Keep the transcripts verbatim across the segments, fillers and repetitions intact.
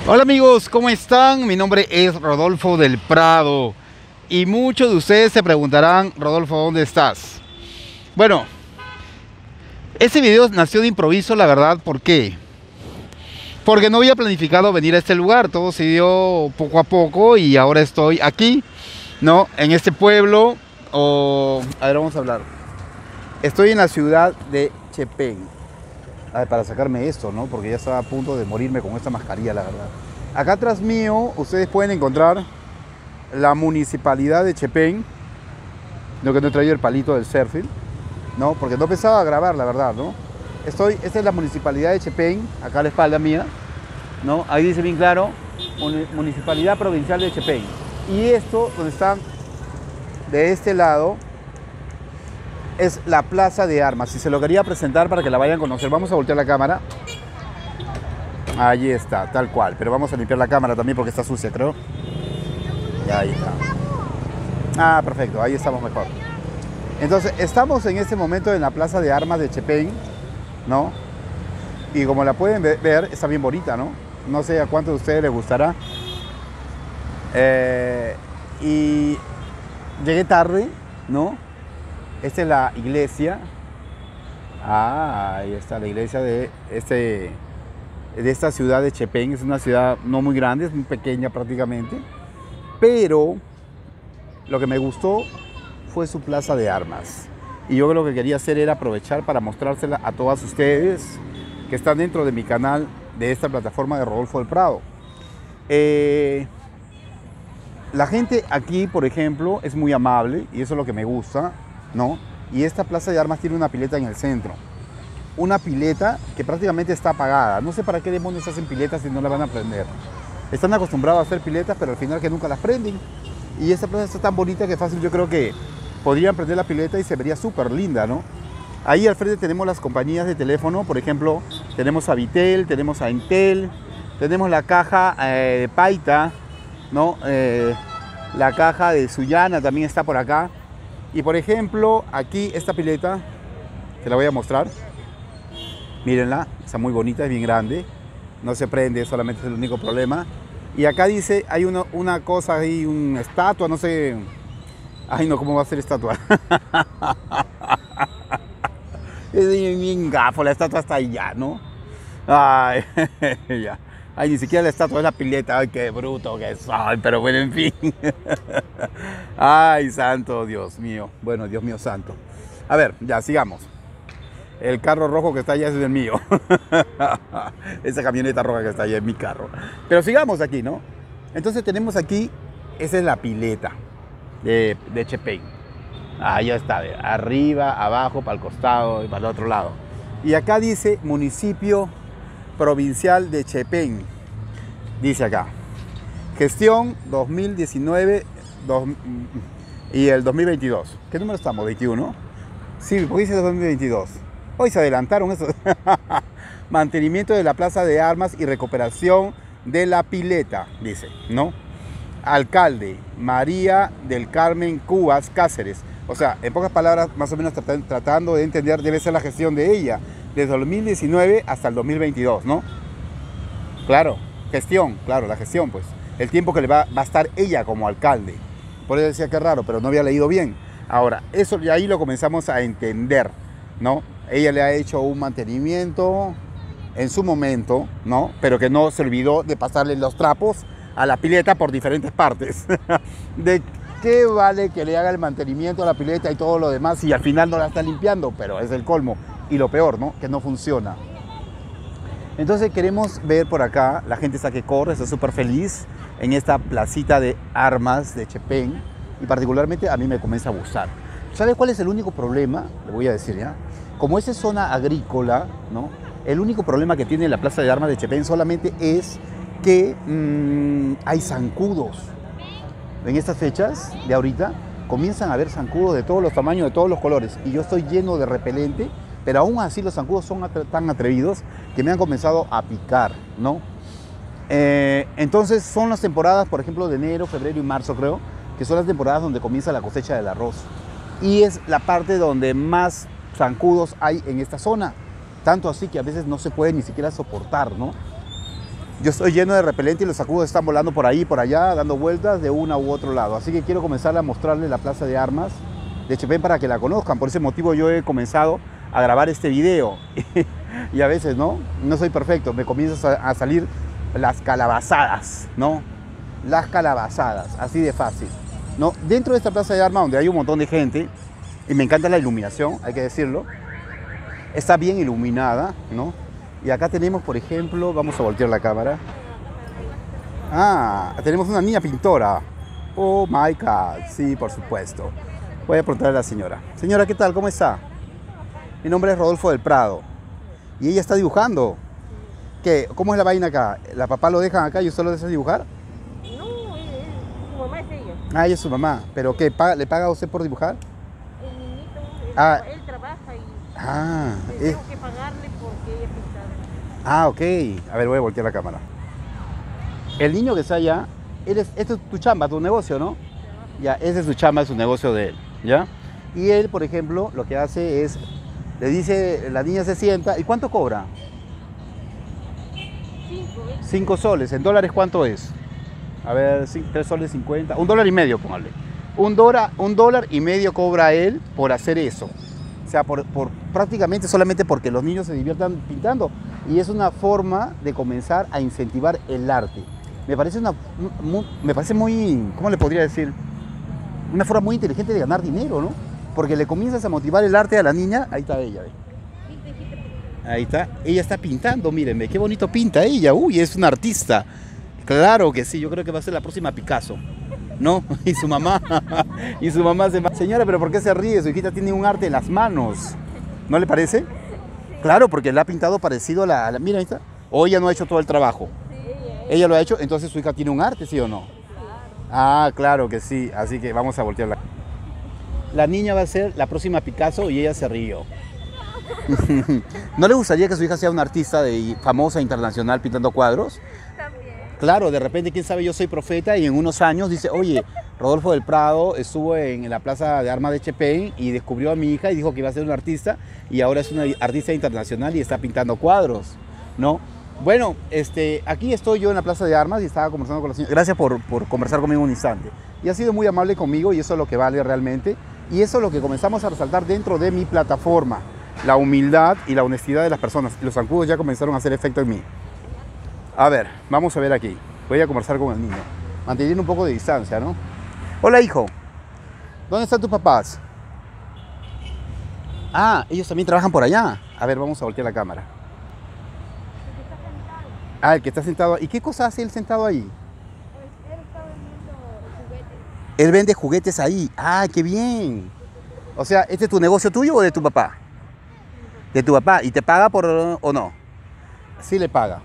Hola amigos, ¿cómo están? Mi nombre es Rodolfo del Prado y muchos de ustedes se preguntarán, Rodolfo, ¿dónde estás? Bueno, este video nació de improviso, la verdad. ¿Por qué? Porque no había planificado venir a este lugar, todo se dio poco a poco y ahora estoy aquí, ¿no? En este pueblo, o... A ver, vamos a hablar. Estoy en la ciudad de Chepén. A ver, para sacarme esto, ¿no? Porque ya estaba a punto de morirme con esta mascarilla, la verdad. Acá atrás mío, ustedes pueden encontrar la municipalidad de Chepén. Lo que no he traído el palito del surfing, ¿no? Porque no pensaba grabar, la verdad, ¿no? Estoy, esta es la municipalidad de Chepén, acá a la espalda mía, ¿no? Ahí dice bien claro, Municipalidad Provincial de Chepén. Y esto, donde están de este lado, es la Plaza de Armas. Y se lo quería presentar para que la vayan a conocer. Vamos a voltear la cámara. Ahí está, tal cual. Pero vamos a limpiar la cámara también porque está sucia, creo. Y ahí está. Ah, perfecto, ahí estamos mejor. Entonces, estamos en este momento en la Plaza de Armas de Chepén, ¿no? Y como la pueden ver, está bien bonita, ¿no? No sé a cuántos de ustedes les gustará. Eh, y llegué tarde, ¿no? Esta es la iglesia. Ah, ahí está la iglesia de, este, de esta ciudad de Chepén. Es una ciudad no muy grande, es muy pequeña prácticamente. Pero lo que me gustó fue su plaza de armas. Y yo lo que quería hacer era aprovechar para mostrársela a todas ustedes que están dentro de mi canal de esta plataforma de Rodolfo del Prado. Eh, la gente aquí, por ejemplo, es muy amable y eso es lo que me gusta, ¿no? Y esta plaza de armas tiene una pileta en el centro. Una pileta que prácticamente está apagada. No sé para qué demonios hacen piletas si no la van a prender. Están acostumbrados a hacer piletas, pero al final que nunca las prenden. Y esta plaza está tan bonita que fácil yo creo que podrían prender la pileta y se vería súper linda, ¿no? Ahí al frente tenemos las compañías de teléfono. Por ejemplo, tenemos a Vitel, tenemos a Entel, tenemos la caja eh, de Paita, ¿no? Eh, la caja de Sullana también está por acá. Y por ejemplo, aquí esta pileta, te la voy a mostrar. Mírenla, está muy bonita, es bien grande. No se prende, solamente es el único problema. Y acá dice, hay una, una cosa ahí, una estatua, no sé. Ay no, ¿cómo va a ser estatua? Es bien, bien gafo, la estatua está allá, ¿no? Ay, ya. Ay, ni siquiera la estatua es la pileta. Ay, qué bruto que soy, pero bueno, en fin. Ay, santo Dios mío. Bueno, Dios mío santo. A ver, ya, sigamos. El carro rojo que está allá es el mío. Esa camioneta roja que está allá es mi carro. Pero sigamos aquí, ¿no? Entonces tenemos aquí, esa es la pileta de, de Chepén. Ahí está, de arriba, abajo, para el costado y para el otro lado. Y acá dice municipio provincial de Chepén. Dice acá, gestión dos mil diecinueve dos, y el dos mil veintidós. ¿Qué número estamos? ¿veintiuno? Sí, porque dice dos mil veintidós. Hoy se adelantaron eso. Mantenimiento de la plaza de armas y recuperación de la pileta, dice, ¿no? Alcalde, María del Carmen Cubas Cáceres. O sea, en pocas palabras, más o menos tratando de entender, debe ser la gestión de ella, desde el dos mil diecinueve hasta el dos mil veintidós, ¿no? Claro, gestión, claro, la gestión, pues. El tiempo que le va, va a estar ella como alcalde. Por eso decía que raro, pero no había leído bien. Ahora, eso y ahí lo comenzamos a entender, ¿no? Ella le ha hecho un mantenimiento en su momento, ¿no? Pero que no se olvidó de pasarle los trapos a la pileta por diferentes partes. ¿De qué vale que le haga el mantenimiento a la pileta y todo lo demás si al final no la está limpiando? Pero es el colmo. Y lo peor, ¿no? Que no funciona. Entonces queremos ver por acá, la gente está que corre, está súper feliz en esta placita de armas de Chepén. Y particularmente a mí me comienza a gustar. ¿Sabe cuál es el único problema? Le voy a decir ya. Como esa es zona agrícola, ¿no? El único problema que tiene la plaza de armas de Chepén solamente es que mmm, hay zancudos. En estas fechas de ahorita comienzan a haber zancudos de todos los tamaños, de todos los colores. Y yo estoy lleno de repelente, pero aún así los zancudos son tan atrevidos que me han comenzado a picar, ¿no? Eh, entonces son las temporadas, por ejemplo, de enero, febrero y marzo, creo, que son las temporadas donde comienza la cosecha del arroz. Y es la parte donde más zancudos hay en esta zona. Tanto así que a veces no se puede ni siquiera soportar, ¿no? Yo estoy lleno de repelente y los zancudos están volando por ahí, por allá, dando vueltas de una u otro lado. Así que quiero comenzar a mostrarles la plaza de armas de Chepén para que la conozcan. Por ese motivo yo he comenzado a grabar este video. Y a veces, ¿no? No soy perfecto, me comienzan a salir las calabazadas, ¿no? Las calabazadas, así de fácil, ¿no? Dentro de esta plaza de armas donde hay un montón de gente, y me encanta la iluminación, hay que decirlo, está bien iluminada, ¿no? Y acá tenemos, por ejemplo, vamos a voltear la cámara. Ah, tenemos una niña pintora. Oh my God, sí, por supuesto. Voy a preguntarle a la señora. Señora, ¿qué tal? ¿Cómo está? Mi nombre es Rodolfo del Prado. Y ella está dibujando. ¿Qué? ¿Cómo es la vaina acá? ¿La papá lo dejan acá y usted lo deja dibujar? No, él, él, su mamá es ella. Ah, ella es su mamá. ¿Pero qué? ¿Paga- ¿Le paga a usted por dibujar? El niñito, él, Ah. él trabaja y Ah, le eh, tengo que pagarle porque ella pintaba. ah, ok. A ver, voy a voltear la cámara. El niño que está allá, él es, esto es tu chamba, tu negocio, ¿no? Ya, ese es su chamba, es su negocio de él, ¿ya? Y él, por ejemplo, lo que hace es, le dice, la niña se sienta, ¿y cuánto cobra? Cinco, ¿eh? Cinco soles. ¿En dólares cuánto es? A ver, cin- tres soles cincuenta. Un dólar y medio, póngale. Un dólar, un dólar y medio cobra él por hacer eso. O sea, por, por prácticamente solamente porque los niños se diviertan pintando. Y es una forma de comenzar a incentivar el arte. Me parece una, mu- me parece muy, ¿cómo le podría decir? Una forma muy inteligente de ganar dinero, ¿no? Porque le comienzas a motivar el arte a la niña. Ahí está ella, ¿ve? Quita, quita, quita. Ahí está. Ella está pintando, mírenme, qué bonito pinta ella. Uy, es una artista. Claro que sí, yo creo que va a ser la próxima Picasso. ¿No? Y su mamá. Y su mamá se va. Señora, pero ¿por qué se ríe? Su hijita tiene un arte en las manos. ¿No le parece? Claro, porque la ha pintado parecido a la, a la- mira, ahí está. O ella no ha hecho todo el trabajo. Sí, ella, Ella lo ha hecho, entonces su hija tiene un arte, ¿sí o no? Ah, claro que sí. Así que vamos a voltearla. La niña va a ser la próxima Picasso y ella se rió. ¿No le gustaría que su hija sea una artista de, famosa internacional pintando cuadros? también. Claro, de repente, quién sabe, yo soy profeta y en unos años dice, oye, Rodolfo del Prado estuvo en la Plaza de Armas de Chepén y descubrió a mi hija y dijo que iba a ser una artista y ahora es una artista internacional y está pintando cuadros, ¿no? Bueno, este, aquí estoy yo en la Plaza de Armas y estaba conversando con la señora. Gracias por, por conversar conmigo un instante. Y ha sido muy amable conmigo y eso es lo que vale realmente. Y eso es lo que comenzamos a resaltar dentro de mi plataforma. La humildad y la honestidad de las personas. Los zancudos ya comenzaron a hacer efecto en mí. A ver, vamos a ver aquí. Voy a conversar con el niño. Manteniendo un poco de distancia, ¿no? Hola, hijo. ¿Dónde están tus papás? Ah, ellos también trabajan por allá. A ver, vamos a voltear la cámara. Ah, el que está sentado. ¿Y qué cosa hace él sentado ahí? Él está vendiendo juguetes. Él vende juguetes ahí. Ah, qué bien. O sea, ¿este es tu negocio tuyo o de tu papá? De tu papá. ¿Y te paga por o no? Sí le paga.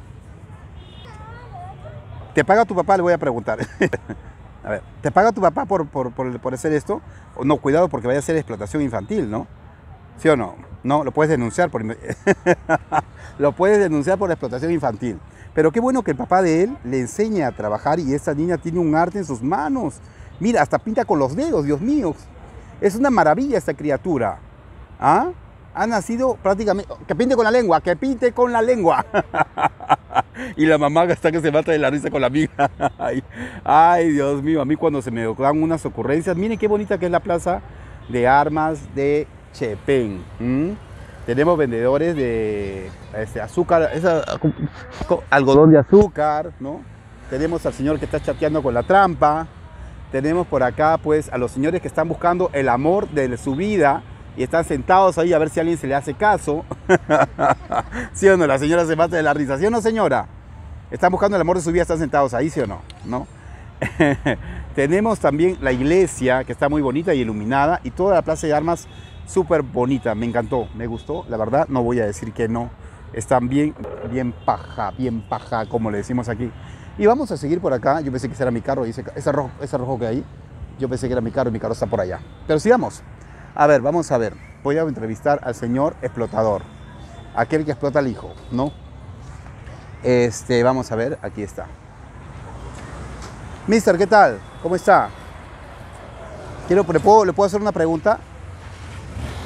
¿Te paga tu papá? Le voy a preguntar. A ver, ¿te paga tu papá por, por, por, por hacer esto? O no, cuidado porque vaya a ser explotación infantil, ¿no? ¿Sí o no? No, lo puedes denunciar por... Lo puedes denunciar por explotación infantil. Pero qué bueno que el papá de él le enseñe a trabajar y esta niña tiene un arte en sus manos. Mira, hasta pinta con los dedos, Dios mío. Es una maravilla esta criatura. ¿Ah? Ha nacido prácticamente... Que pinte con la lengua, que pinte con la lengua. Y la mamá está que se mata de la risa con la amiga. Ay, ay, Dios mío, a mí cuando se me dan unas ocurrencias. Miren qué bonita que es la plaza de armas de Chepén. ¿Mm? Tenemos vendedores de este, azúcar, esa, algodón de azúcar, ¿no? Tenemos al señor que está chateando con la trampa. Tenemos por acá, pues, a los señores que están buscando el amor de su vida y están sentados ahí a ver si a alguien se le hace caso. ¿Sí o no? La señora se mata de la risa. ¿Sí o no, señora? Están buscando el amor de su vida, están sentados ahí, ¿sí o no? ¿No? Tenemos también la iglesia, que está muy bonita y iluminada, y toda la plaza de armas súper bonita. Me encantó, me gustó. La verdad, no voy a decir que no. Están bien, bien paja, bien paja, como le decimos aquí. Y vamos a seguir por acá. Yo pensé que ese era mi carro, y ese, ese, rojo, ese rojo que hay. Yo pensé que era mi carro y mi carro está por allá. Pero sigamos. A ver, vamos a ver. Voy a entrevistar al señor explotador. Aquel que explota al hijo, ¿no? Este, vamos a ver, aquí está. Mister, ¿qué tal? ¿Cómo está? Quiero, ¿le puedo, ¿le puedo hacer una pregunta?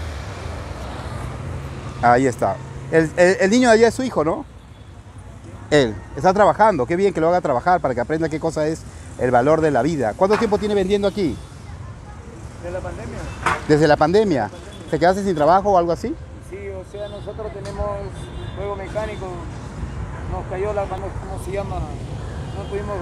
Ahí está. El, el, el niño de allá es su hijo, ¿no? Él está trabajando, qué bien que lo haga trabajar para que aprenda qué cosa es el valor de la vida. ¿Cuánto tiempo tiene vendiendo aquí? De la pandemia. Desde la pandemia. ¿Te quedaste sin trabajo o algo así? Sí, o sea, nosotros tenemos juego mecánico, nos cayó la, ¿cómo se llama? No pudimos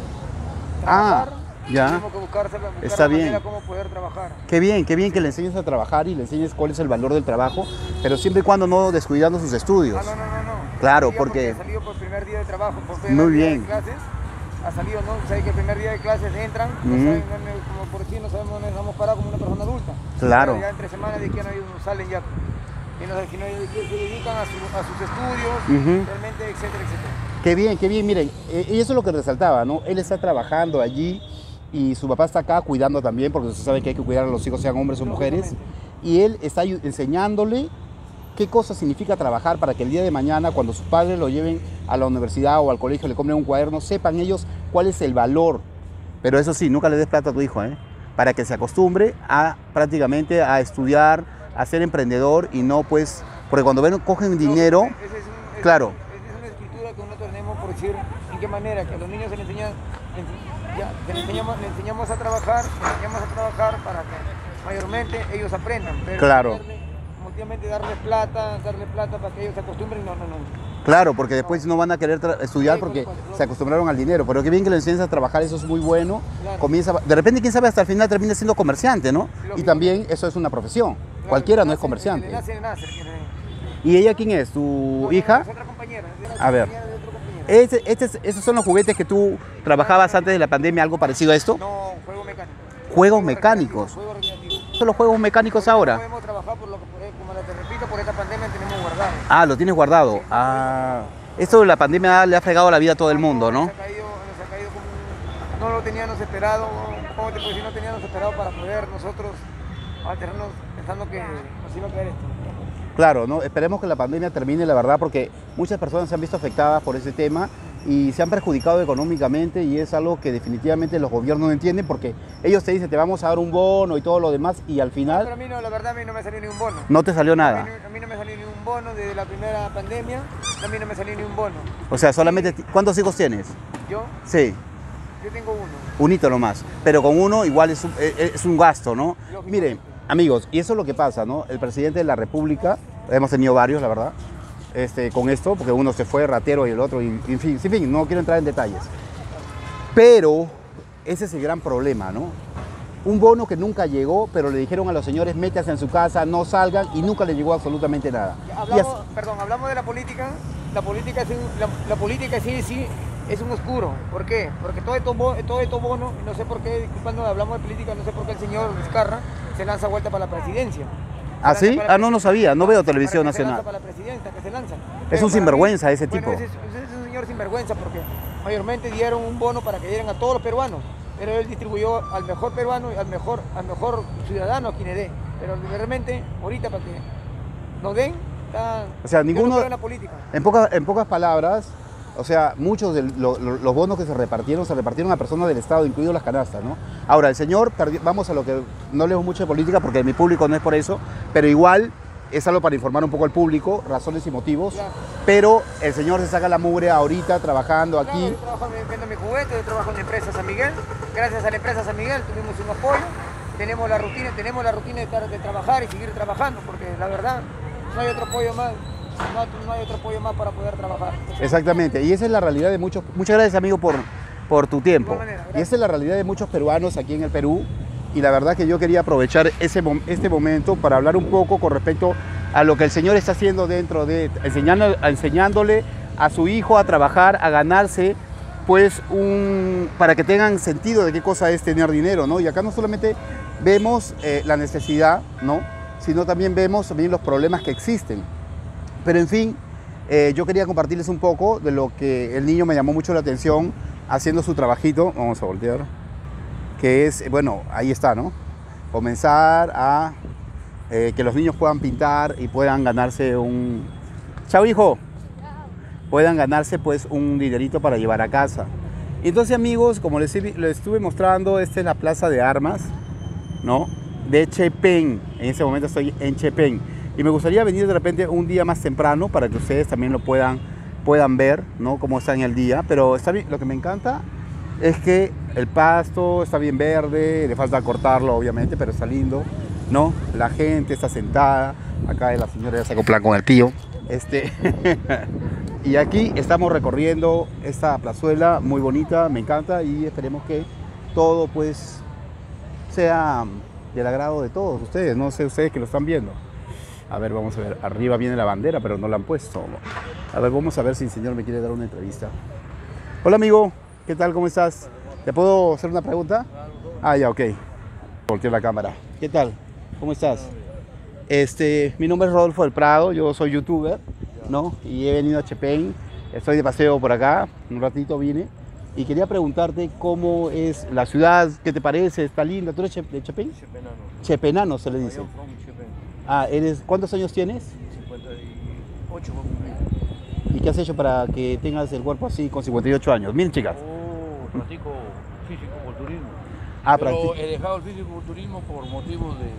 trabajar. Ah, ya. Tuvimos que buscar, buscar Está la bien. manera cómo poder trabajar. Qué bien, qué bien que le enseñes a trabajar y le enseñes cuál es el valor del trabajo, pero siempre y cuando no descuidando sus estudios. Ah, no, no, no, no. Claro, Sí, porque- Ha salido por el primer día de trabajo, por el primer Muy día bien. de clases. Ha salido, ¿no? Sabes que el primer día de clases entran, no Ujú. saben dónde, como por sí no sabemos dónde vamos parados como una persona adulta. Claro. Pero ya entre semanas de que no ellos salen ya, y no, que no, que se dedican a, su- a sus estudios, Ujú. realmente, etcétera, etcétera. Qué bien, qué bien, miren, eh, y eso es lo que resaltaba, ¿no? Él está trabajando allí y su papá está acá cuidando también, porque se sabe que hay que cuidar a los hijos, sean hombres o mujeres, y él está ayu- enseñándole qué cosa significa trabajar para que el día de mañana, cuando sus padres lo lleven a la universidad o al colegio, le compren un cuaderno, sepan ellos cuál es el valor. Pero eso sí, nunca le des plata a tu hijo, ¿eh? Para que se acostumbre a prácticamente a estudiar, a ser emprendedor y no pues, porque cuando ven, cogen dinero, Ese es un- ese- claro. Esa es una escritura que nosotros tenemos por decir en qué manera, que a los niños se les enseña, le ense- ya, que le enseñamos, le enseñamos a trabajar, le enseñamos a trabajar para que mayormente ellos aprendan. Pero Claro. darle- Últimamente darles plata, darle plata para que ellos se acostumbren, no, no, no. Claro, porque después no van a querer tra- estudiar Sí, porque por supuesto. se acostumbraron al dinero. Pero qué bien que le enseñes a trabajar, eso es muy bueno. Claro. Comienza, de repente, quién sabe, hasta el final termina siendo comerciante, ¿no? Y Lógico. también eso es una profesión. Claro, Cualquiera no nace- es comerciante. le nace, le nace, le nace. ¿Y ella quién es? ¿Tu No, no, hija? Es otra compañera. es A ver. compañera de otro compañero. Este, este es- ¿Esos son los juguetes que tú trabajabas antes de la pandemia, algo parecido a esto? No, juego mecánico. Juegos Juego mecánicos. recreativo, juego recreativo. ¿Son los juegos mecánicos No ahora? podemos trabajar por lo que, por- como te repito, por esta pandemia tenemos guardado. Ah, lo tienes guardado. Ah, esto de la pandemia le ha fregado la vida a todo el mundo, ¿no? Nos ha caído, nos ha caído como un- no lo teníamos esperado, ¿cómo te puedo decir? No teníamos esperado para poder nosotros alterarnos pensando que nos iba a caer esto. Claro, ¿no? Esperemos que la pandemia termine, la verdad, porque muchas personas se han visto afectadas por ese tema y se han perjudicado económicamente y es algo que definitivamente los gobiernos no entienden porque ellos te dicen te vamos a dar un bono y todo lo demás y al Pero final a mí no, la verdad a mí no me salió ni un bono. no te salió A mí, nada. no- a mí no me salió ni un bono desde la primera pandemia, a mí no me salió ni un bono. O sea, solamente... ¿Cuántos hijos tienes? Yo, Sí, yo tengo uno. un hito nomás. Pero con uno igual es un, es es un gasto, ¿no? Lógicamente. Miren, amigos, y eso es lo que pasa, ¿no? El presidente de la República, hemos tenido varios, la verdad, este, con esto, porque uno se fue ratero y el otro, y, en fin, en fin, no quiero entrar en detalles. Pero ese es el gran problema, ¿no? Un bono que nunca llegó, pero le dijeron a los señores, métanse en su casa, no salgan, y nunca le llegó absolutamente nada. Y Hablamos, así- perdón, hablamos de la política. La política, es un- la, la política sí, sí es un oscuro. ¿Por qué? Porque todo esto, bo- todo esto bono, y no sé por qué, cuando hablamos de política, no sé por qué el señor Vizcarra se lanza vuelta para la presidencia. Se ¿Ah, lanza sí? para la Ah, no, no presi- sabía, no veo televisión para que se nacional. lanza para la presidencia, que se lanza. Es Pero un para mí- sinvergüenza ese bueno, tipo. ese es, ese es un señor sinvergüenza porque mayormente dieron un bono para que dieran a todos los peruanos, pero él distribuyó al mejor peruano y al mejor, al mejor ciudadano a quien le dé. Pero realmente, ahorita para que nos den, está, O sea, yo no ninguno- creo en la política. En pocas, en pocas palabras, o sea, muchos de lo- lo- los bonos que se repartieron, se repartieron a personas del Estado, incluido las canastas, ¿no? Ahora, el señor, perdió- vamos a lo que no leo mucho de política porque mi público no es por eso, pero igual es algo para informar un poco al público, razones y motivos, Claro. pero el señor se saca la mugre ahorita trabajando Claro, aquí. yo trabajo vendo mi juguete, yo trabajo en la empresa San Miguel. Gracias a la empresa San Miguel tuvimos un apoyo. Tenemos la rutina, tenemos la rutina de, estar- de trabajar y seguir trabajando, porque la verdad no hay otro apoyo más, no, no hay otro apoyo más para poder trabajar. Exactamente, y esa es la realidad de muchos. Muchas gracias, amigo, por, por tu tiempo. igual manera, Y gracias. esa es la realidad de muchos peruanos aquí en el Perú. Y la verdad que yo quería aprovechar ese, mom- este momento para hablar un poco con respecto a lo que el señor está haciendo dentro de, enseñando, enseñándole a su hijo a trabajar, a ganarse, pues, un, para que tengan sentido de qué cosa es tener dinero, ¿no? Y acá no solamente vemos eh, la necesidad, ¿no? Sino también vemos también los problemas que existen. Pero en fin, eh, yo quería compartirles un poco de lo que el niño me llamó mucho la atención haciendo su trabajito. Vamos a voltear. Que es, bueno, ahí está, ¿no? Comenzar a eh, que los niños puedan pintar y puedan ganarse un... Chao, hijo. Puedan ganarse pues un dinerito para llevar a casa. Y entonces, amigos, como les, les estuve mostrando, esta es la plaza de armas, ¿no? De Chepén. En ese momento estoy en Chepén. Y me gustaría venir de repente un día más temprano para que ustedes también lo puedan puedan ver, ¿no?, cómo está en el día. Pero está bien. Lo que me encanta es que el pasto está bien verde, le falta cortarlo obviamente, pero está lindo, ¿no? La gente está sentada, acá la señora ya sacó plan con el tío. Este, y aquí estamos recorriendo esta plazuela muy bonita, me encanta, y esperemos que todo pues sea del agrado de todos ustedes, no sé ustedes que lo están viendo. A ver, vamos a ver, arriba viene la bandera, pero no la han puesto. A ver, vamos a ver si el señor me quiere dar una entrevista. Hola amigo, ¿qué tal? ¿Cómo estás? ¿Te puedo hacer una pregunta? Ah, ya, ok. Volteo la cámara. ¿Qué tal? ¿Cómo estás? Este, mi nombre es Rodolfo del Prado, yo soy youtuber, ¿no? Y he venido a Chepén, estoy de paseo por acá, un ratito vine, y quería preguntarte cómo es la ciudad, ¿qué te parece? ¿Está linda? ¿Tú eres de Chepén? Chepenano. Chepenano se le dice. Ah, eres, ¿cuántos años tienes? cincuenta y ocho voy a cumplir. ¿Y qué has hecho para que tengas el cuerpo así con cincuenta y ocho años? Miren, chicas. Oh, practico físico-culturismo. Ah, Pero practic- he dejado el físico-culturismo por motivos de,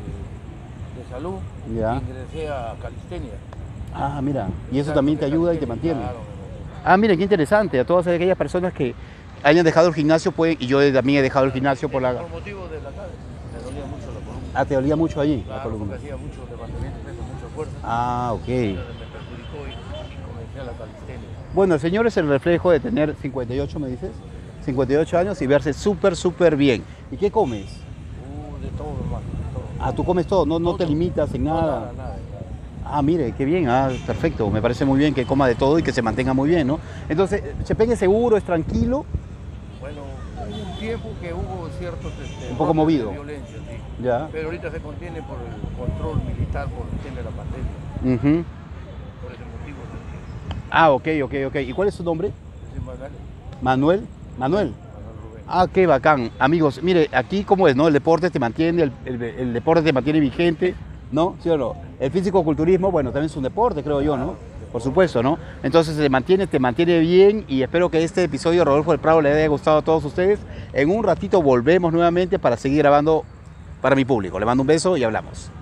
de salud. Ya. Y ingresé a calistenia. Ah, mira, y eso Exacto, también te de ayuda y te calistenia, mantiene. claro, me- Ah, mira, qué interesante. A todas aquellas personas que hayan dejado el gimnasio pueden, y yo también he dejado el gimnasio por la... Por motivos de la cadera. Me dolía mucho la columna. Ah, te dolía mucho allí, la Claro, columna. porque hacía mucho levantamiento de peso, mucha fuerza. Ah, ok. Entonces me perjudicó y, y comencé a la calistenia. Bueno, el señor es el reflejo de tener cincuenta y ocho, me dices, cincuenta y ocho años y verse súper, súper bien. ¿Y qué comes? Uh, de todo, hermano, de todo. Ah, tú comes todo, no, no te Todo. limitas en No, nada. nada, nada, nada. Ah, mire, qué bien, ah, perfecto. Me parece muy bien que coma de todo y que se mantenga muy bien, ¿no? Entonces, Chepén es seguro, es tranquilo. Bueno, hubo un tiempo que hubo ciertos... Este, Un poco brotes movido. de violencia, sí. Ya. Pero ahorita se contiene por el control militar, por el tema de la pandemia. Ujú. Por ese motivo, ¿no? Ah, ok, ok, ok. ¿Y cuál es su nombre? Ese Magali, Manuel. Manuel. Manuel Rubén. Ah, qué bacán. Amigos, mire, aquí cómo es, ¿no? El deporte te mantiene, el, el- el deporte te mantiene vigente, ¿no? ¿Sí o no? El físico-culturismo, bueno, también es un deporte, creo yo, ¿no? Por supuesto, ¿no? Entonces te mantiene, te mantiene bien y espero que este episodio de Rodolfo del Prado les haya gustado a todos ustedes. En un ratito volvemos nuevamente para seguir grabando para mi público. Le mando un beso y hablamos.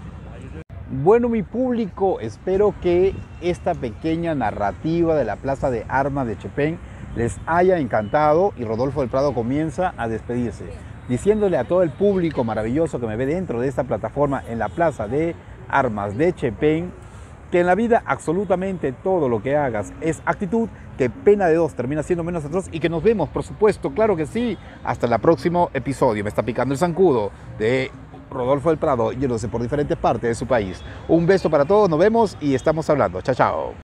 Bueno, mi público, espero que esta pequeña narrativa de la Plaza de Armas de Chepén les haya encantado y Rodolfo del Prado comienza a despedirse, diciéndole a todo el público maravilloso que me ve dentro de esta plataforma en la Plaza de Armas de Chepén, que en la vida absolutamente todo lo que hagas es actitud, que pena de dos termina siendo menos atroz y que nos vemos, por supuesto, claro que sí, hasta el próximo episodio. Me está picando el zancudo de Rodolfo del Prado, yéndose por diferentes partes de su país. Un beso para todos, nos vemos y estamos hablando. Chao, chao.